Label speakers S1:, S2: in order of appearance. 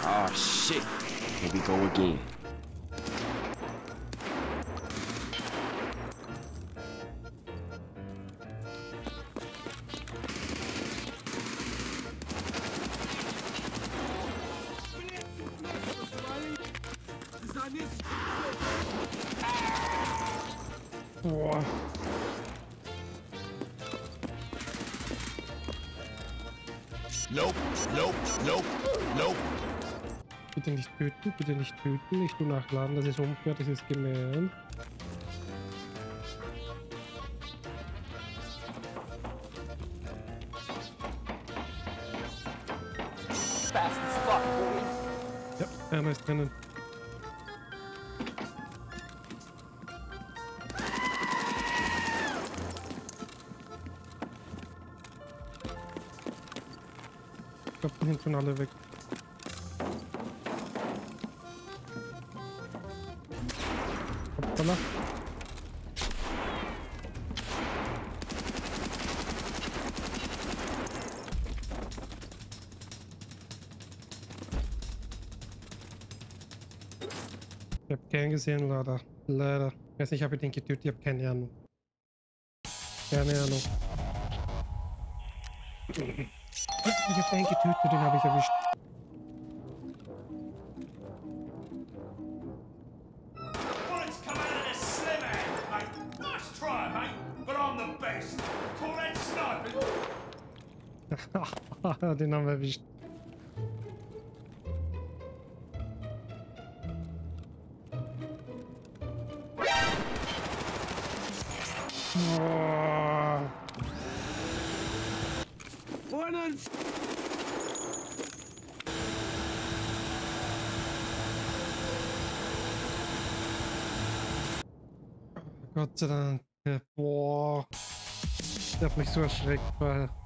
S1: Oh shit. Here we go again.
S2: Boah.
S1: Nope, nope, nope, nope.
S2: Bitte nicht töten, bitte nicht töten. Ich tu nachladen, das ist unfair, das ist gemein.
S3: Fast as fuck, boy.
S2: Ja, einer ist drinnen. Ich glaube, die sind schon alle weg. Hoppala. Ich hab keinen gesehen, leider. Leider. Ich weiß nicht, habe ich den getötet? Ich habe keine Ahnung. Keine Ahnung. Ich habe einen getötet, den habe ich erwischt.
S4: Bullets come out of this slim hand, mate. Nice try, mate. But I'm the best. Call that sniping.
S2: Den haben wir erwischt. Oh. Gott sei Dank. Boah. Der hat mich so erschreckt, weil